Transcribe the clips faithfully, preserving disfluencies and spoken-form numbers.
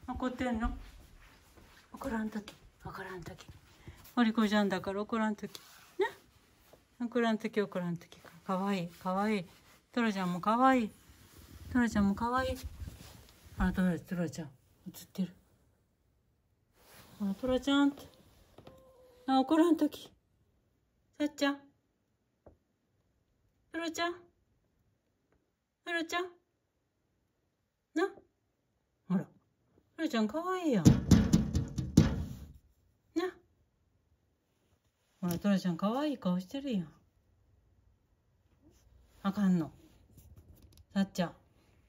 怒ってんの？怒らんとき、怒らんとき。おりこちゃんだから怒らんとき。ね？怒らんとき、怒らんとき。かわいい、かわいい。トラちゃんもかわいい。トラちゃんもかわいい。あら、トラ、トラちゃん、映ってる。あら、トラちゃんって。あ、怒らんとき。さっちゃん。トラちゃん。トラちゃん。な。ほら。トラちゃんかわいいやん。な。ほら、トラちゃんかわいい顔してるやん。あかんの。さっちゃん。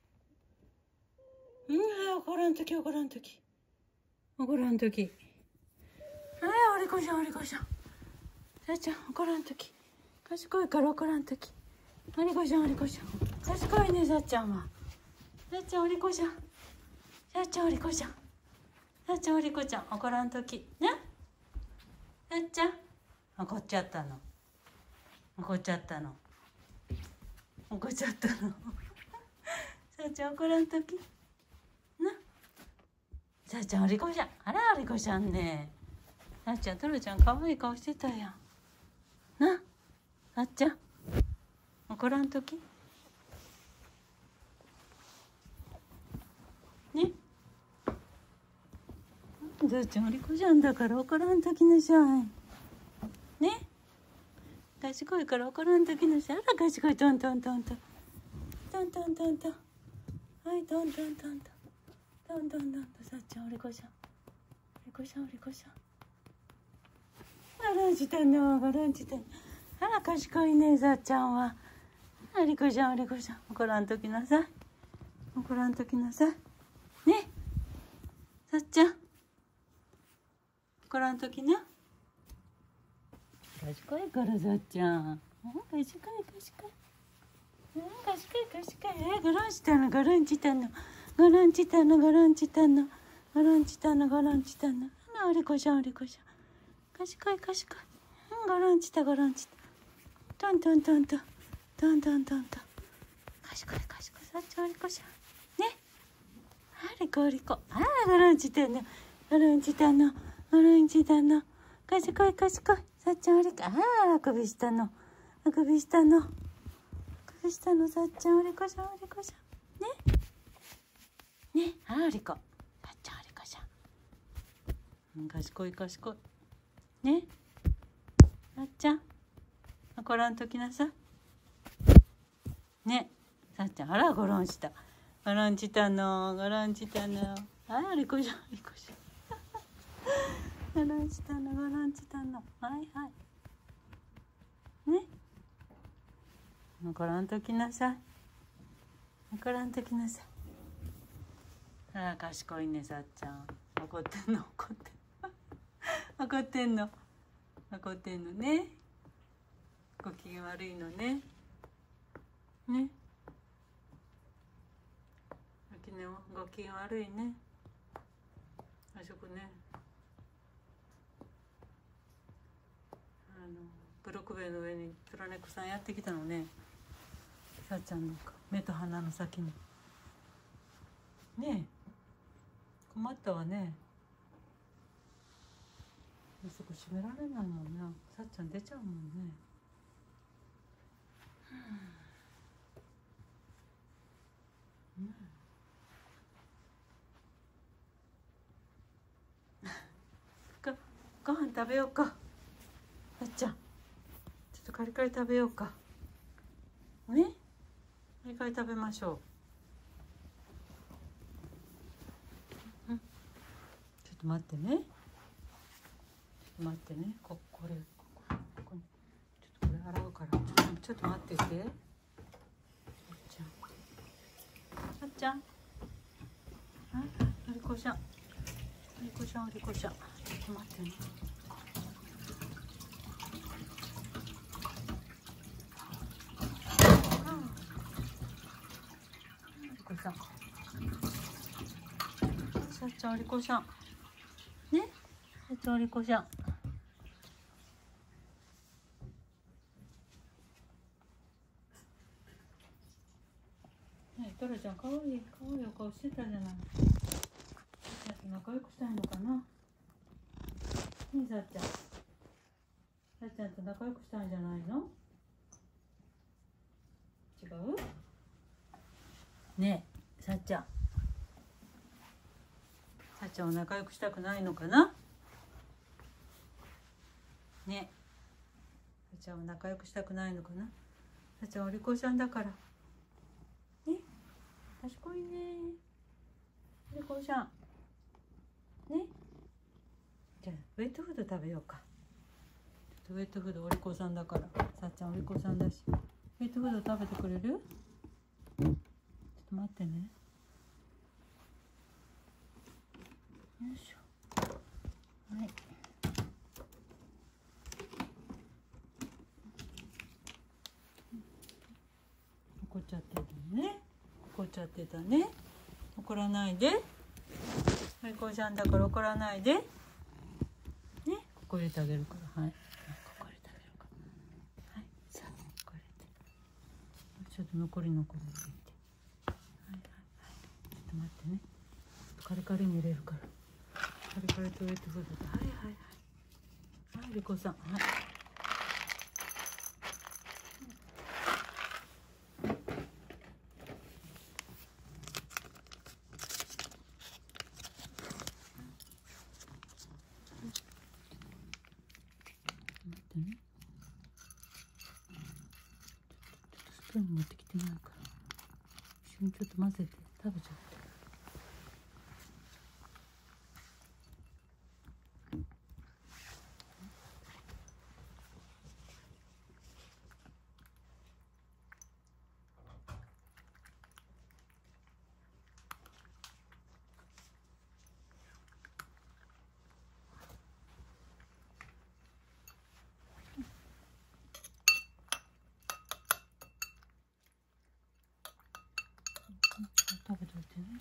うん、怒らんとき、怒らんとき。怒らんとき。ああ、おりこちゃん、おりこちゃん。さっちゃん、怒らんとき。賢いから怒らんとき。おりこちゃん、おりこちゃん。賢いね、さっちゃんは。さっちゃん、おりこちゃん。さっちゃん、おりこちゃん。さっちゃん、おりこちゃん、怒らんとき。ね。さっちゃん。怒っちゃったの。怒っちゃったの。怒っちゃったの。さっちゃん、怒らんとき。な。さっちゃん、おりこちゃん。あら、おりこちゃんね。さっちゃん、トラちゃん、かわいい顔してたやん。な。さっちゃん。怒らんとき。ね。さっちゃん、おりこちゃんだから怒らんときなさい。ね。賢いから怒らんときなさい。あら、賢い、トントントントン。トントントントン。はい、トントントントン。トントントントン。さっちゃん、おりこちゃん。おりこちゃん、おりこちゃん。あらんちたんの、あらんちたん。あら、賢いね、さっちゃんは。おりこちゃん、おりこちゃん。怒らんときなさい。怒らんときなさい。ね。さっちゃん。怒らんときな。賢いから、さっちゃん。賢い、賢い。賢い、賢い。え、ゴロンしたの、ゴロンしたの。ゴロンしたの、ゴロンしたの。ゴロンしたの、ゴロンしたの。あら、おりこちゃん、おりこちゃん。賢い、賢い。うん、ゴロンした、ゴロンした。トントントントン。トントントントン。賢い、賢い。さっちゃん、おりこちゃん。ね。ありこ、おりこ。あら、ゴロンしたの。ゴロンしたの。ゴロンしたの。賢い、賢い。さっちゃん、おりこ。あら、あくびしたの。あくびしたの。あくびしたの、さっちゃん、おりこちゃん、おりこちゃん。ね。ね。あら、おりこ。さっちゃん、おりこちゃん。うん、賢い、賢い。ね。さっちゃん。怒らんときなさい。ね。さっちゃん、あら、ゴロンした。ゴロンしたの、ゴロンしたの。あら、おりこちゃん、おりこちゃん。ゴロンしたの、ゴロンしたの。はいはい。ね。怒らんときなさい。怒らんときなさい。あら、賢いね、さっちゃん。怒ってんの、怒ってんの。怒ってんの。怒ってんのね。ご機嫌悪いのね。ね。ご機嫌悪いね。あそこね。あのブロック塀の上にトラネコさんやってきたのね。さっちゃんの目と鼻の先に。ねえ。困ったわね。そこ閉められないもんな。さっちゃん出ちゃうもんね。うん。ごご飯食べようか。さっちゃん。ちょっとカリカリ食べようか。ね。カリカリ食べましょう。うん。ちょっと待ってね。ちょっと待ってね。ここれここここにちょっとこれ洗うから。ちょっとちょっと待ってて。さっちゃん。さっちゃん。あ、おりこちゃん。おりこちゃん、おりこちゃん。ちょっと待ってね。さっちゃん、おりこちゃん。ね。さっちゃん、おりこちゃん。ねえ、トラちゃん、かわいい、かわいいお顔してたじゃない。 ねえ、さっちゃん。さっちゃんと仲良くしたんじゃないの？違う？ねえ、さっちゃん。さっちゃんは仲良くしたくないのかな？ねえ、さっちゃんは仲良くしたくないのかな？さっちゃんお利口さんだから。ね、賢いね。お利口さん。ね。じゃあウェットフード食べようか。ウェットフードお利口さんだから。さっちゃんお利口さんだし。ウェットフード食べてくれる？ちょっと待ってね。よいしょ。はい。怒っちゃってたね。怒っちゃってたね。怒らないで。お利口さんだから怒らないで。ね、ここ入れてあげるから。はい。ここ入れてあげるから。はい。さあ、ここ入れて。ちょっと残り残り入れて。はいはいはい。ちょっと待ってね。カリカリに入れるから。カリカリとウェットフードで。はいはいはい。はい、お利口さん。はい。待ってね。ちょっとスプーン持ってきてないから。一緒にちょっと混ぜて食べちゃって。食べといてね。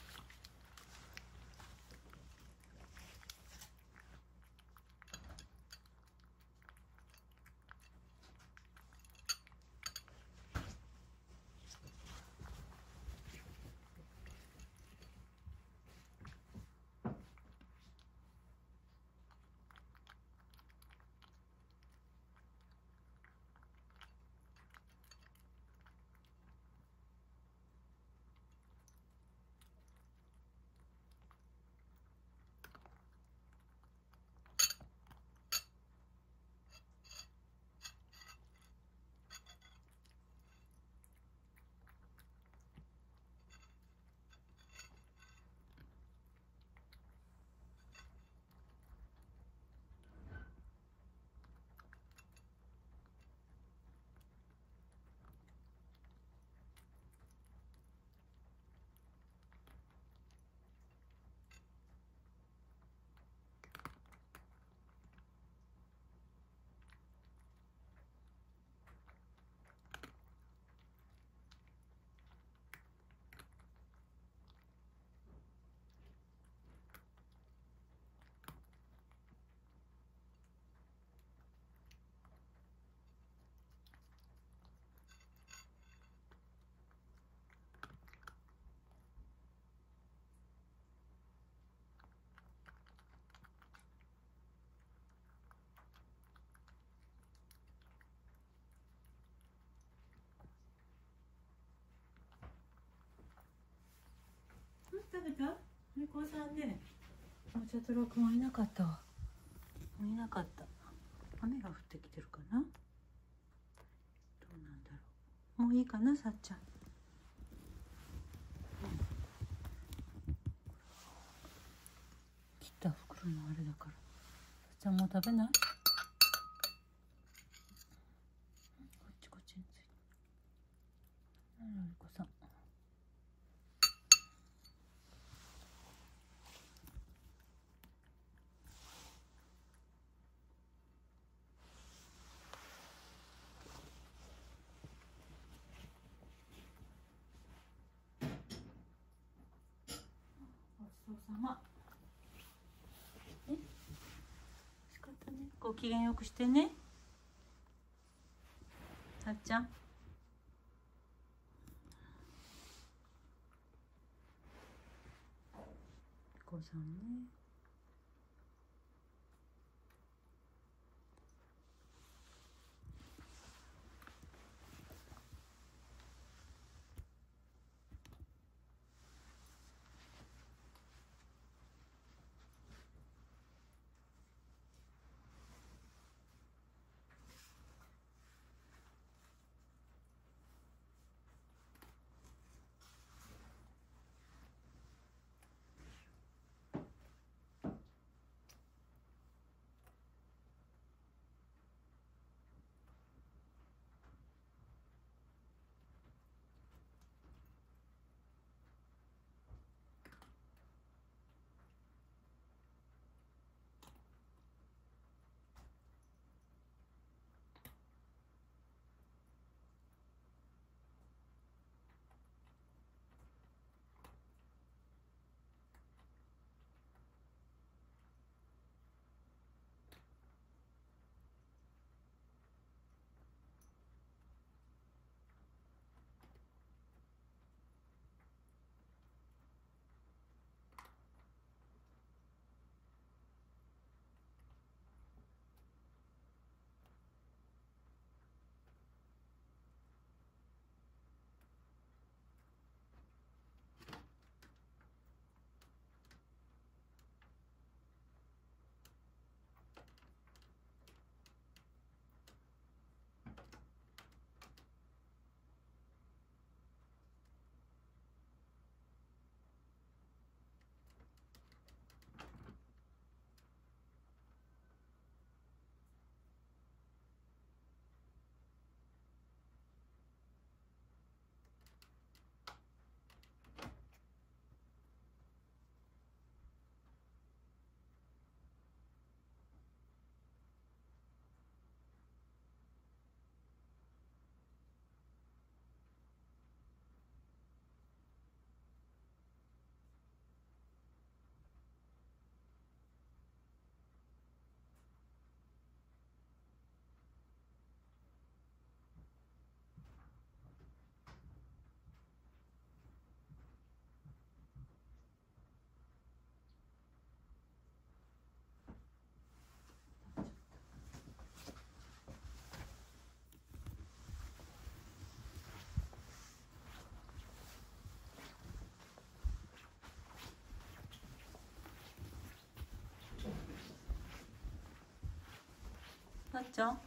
食べた？お利口さんね。もうちょっと録音いなかったわ。もういなかった。雨が降ってきてるかな。どうなんだろう。もういいかな、さっちゃん。切った袋のあれだから。さっちゃんもう食べない？こっちこっちについて。お利口さん。ごちそうさま。え、しかったね。ご機嫌よくしてね。さっちゃん。お利口さんね。 さっちゃん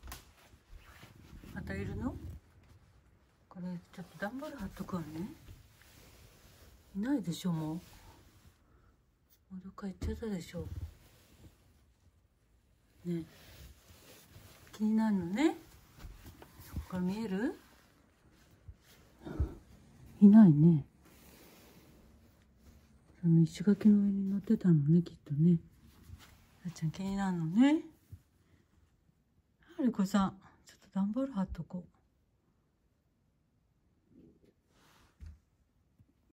またいるの？これちょっと段ボール貼っとくわね。いないでしょ。もうもうどっか行っちゃったでしょ。ね、気になるのね。これ見える？いないね。その石垣の上に乗ってたのね、きっとね。さっちゃん気になるのね。はるこさん、ちょっと段ボール貼っとこう。